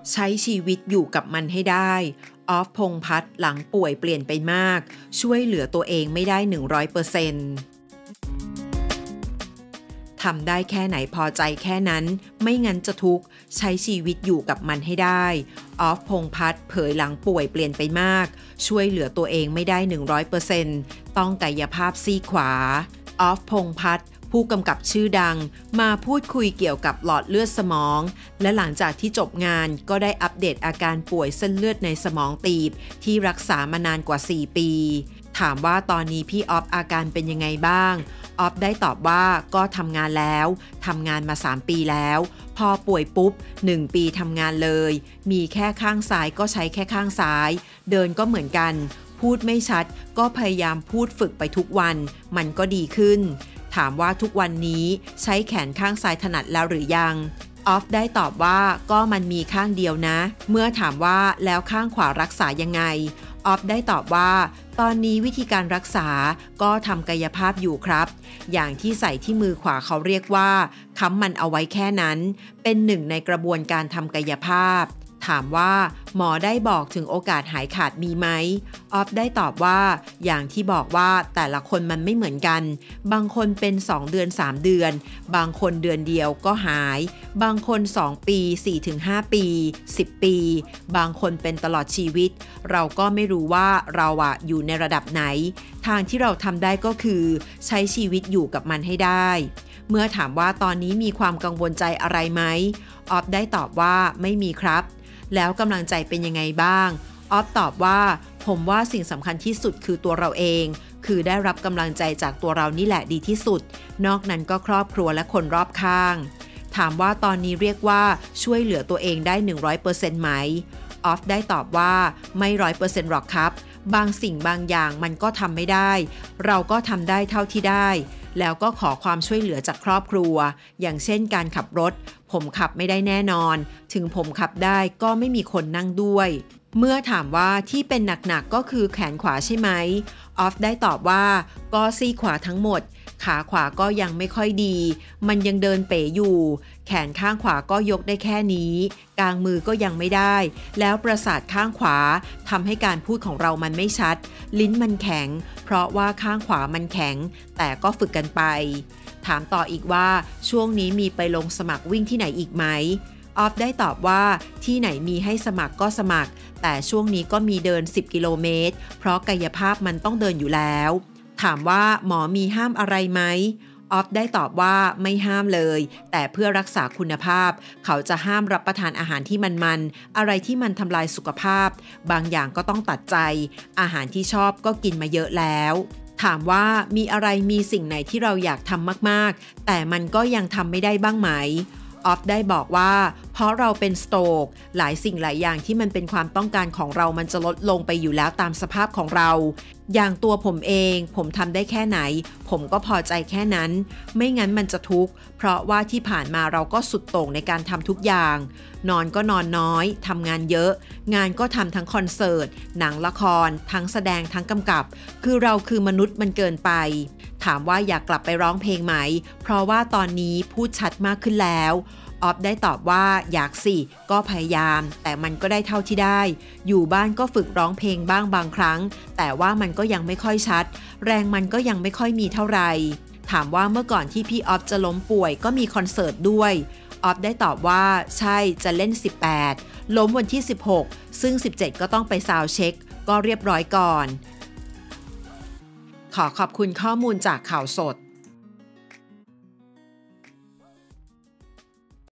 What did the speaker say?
ใช้ชีวิตอยู่กับมันให้ได้ออฟพงษ์พัฒน์หลังป่วยเปลี่ยนไปมากช่วยเหลือตัวเองไม่ได้ 100%ทำได้แค่ไหนพอใจแค่นั้นไม่งั้นจะทุกข์ใช้ชีวิตอยู่กับมันให้ได้ออฟพงษ์พัฒน์เผยหลังป่วยเปลี่ยนไปมากช่วยเหลือตัวเองไม่ได้ 100% ต้องกายภาพซีกขวาออฟพงษ์พัฒน์ผู้กำกับชื่อดังมาพูดคุยเกี่ยวกับหลอดเลือดสมองและหลังจากที่จบงานก็ได้อัปเดตอาการป่วยเส้นเลือดในสมองตีบที่รักษามานานกว่า 4 ปีถามว่าตอนนี้พี่ออฟอาการเป็นยังไงบ้างออฟได้ตอบว่าก็ทำงานแล้วทำงานมา 3 ปีแล้วพอป่วยปุ๊บ1 ปีทำงานเลยมีแค่ข้างซ้ายก็ใช้แค่ข้างซ้ายเดินก็เหมือนกันพูดไม่ชัดก็พยายามพูดฝึกไปทุกวันมันก็ดีขึ้นถามว่าทุกวันนี้ใช้แขนข้างซ้ายถนัดแล้วหรือยังออฟได้ตอบว่าก็มันมีข้างเดียวนะเมื่อถามว่าแล้วข้างขวารักษายังไงออฟได้ตอบว่าตอนนี้วิธีการรักษาก็ทำกายภาพอยู่ครับอย่างที่ใส่ที่มือขวาเขาเรียกว่าค้ำมันเอาไว้แค่นั้นเป็นหนึ่งในกระบวนการทำกายภาพถามว่าหมอได้บอกถึงโอกาสหายขาดมีไหมออฟได้ตอบว่าอย่างที่บอกว่าแต่ละคนมันไม่เหมือนกันบางคนเป็น2 เดือน 3 เดือนบางคนเดือนเดียวก็หายบางคน2 ปี 4-5 ปี10 ปีบางคนเป็นตลอดชีวิตเราก็ไม่รู้ว่าเราอยู่ในระดับไหนทางที่เราทำได้ก็คือใช้ชีวิตอยู่กับมันให้ได้เมื่อถามว่าตอนนี้มีความกังวลใจอะไรไหมออฟได้ตอบว่าไม่มีครับแล้วกำลังใจเป็นยังไงบ้างออฟตอบว่าผมว่าสิ่งสำคัญที่สุดคือตัวเราเองคือได้รับกำลังใจจากตัวเรานี่แหละดีที่สุดนอกนั้นก็ครอบครัวและคนรอบข้างถามว่าตอนนี้เรียกว่าช่วยเหลือตัวเองได้ 100% ไหมออฟได้ตอบว่าไม่ 100% หรอกครับบางสิ่งบางอย่างมันก็ทำไม่ได้เราก็ทำได้เท่าที่ได้แล้วก็ขอความช่วยเหลือจากครอบครัวอย่างเช่นการขับรถผมขับไม่ได้แน่นอนถึงผมขับได้ก็ไม่มีคนนั่งด้วยเมื่อถามว่าที่เป็นหนักๆก็คือแขนขวาใช่ไหมออฟได้ตอบว่าก็ซี่ขวาทั้งหมดขาขวาก็ยังไม่ค่อยดีมันยังเดินเป๋อยู่แขนข้างขวาก็ยกได้แค่นี้กลางมือก็ยังไม่ได้แล้วประสาทข้างขวาทำให้การพูดของเรามันไม่ชัดลิ้นมันแข็งเพราะว่าข้างขวามันแข็งแต่ก็ฝึกกันไปถามต่ออีกว่าช่วงนี้มีไปลงสมัครวิ่งที่ไหนอีกไหมออฟได้ตอบว่าที่ไหนมีให้สมัครก็สมัครแต่ช่วงนี้ก็มีเดิน10 กิโลเมตรเพราะกายภาพมันต้องเดินอยู่แล้วถามว่าหมอมีห้ามอะไรไหมออฟได้ตอบว่าไม่ห้ามเลยแต่เพื่อรักษาคุณภาพเขาจะห้ามรับประทานอาหารที่มันอะไรที่มันทำลายสุขภาพบางอย่างก็ต้องตัดใจอาหารที่ชอบก็กินมาเยอะแล้วถามว่ามีอะไรมีสิ่งไหนที่เราอยากทำมากๆแต่มันก็ยังทำไม่ได้บ้างไหมออฟได้บอกว่าเพราะเราเป็นสโตรกหลายสิ่งหลายอย่างที่มันเป็นความต้องการของเรามันจะลดลงไปอยู่แล้วตามสภาพของเราอย่างตัวผมเองผมทำได้แค่ไหนผมก็พอใจแค่นั้นไม่งั้นมันจะทุกข์เพราะว่าที่ผ่านมาเราก็สุดโต่งในการทำทุกอย่างนอนก็นอนน้อยทำงานเยอะงานก็ทำทั้งคอนเสิร์ตหนังละครทั้งแสดงทั้งกำกับคือเราคือมนุษย์มันเกินไปถามว่าอยากกลับไปร้องเพลงไหมเพราะว่าตอนนี้พูดชัดมากขึ้นแล้วออฟได้ตอบว่าอยากสิก็พยายามแต่มันก็ได้เท่าที่ได้อยู่บ้านก็ฝึกร้องเพลงบ้างบางครั้งแต่ว่ามันก็ยังไม่ค่อยชัดแรงมันก็ยังไม่ค่อยมีเท่าไหร่ถามว่าเมื่อก่อนที่พี่ออฟจะล้มป่วยก็มีคอนเสิร์ตด้วยออฟได้ตอบว่าใช่จะเล่น18ล้มวันที่16ซึ่ง17ก็ต้องไปซาวด์เช็คก็เรียบร้อยก่อนขอขอบคุณข้อมูลจากข่าวสด